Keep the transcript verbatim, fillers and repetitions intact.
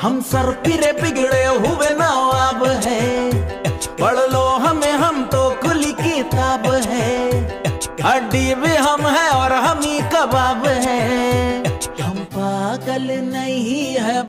हम सर फिरे बिगड़े हुए नवाब है, पढ़ लो हमें हम तो खुली किताब है। हड्डी भी हम है और हम ही कबाब है, हम पागल नहीं है।